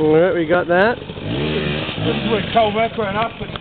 Alright, we got that. This is where cold work went up.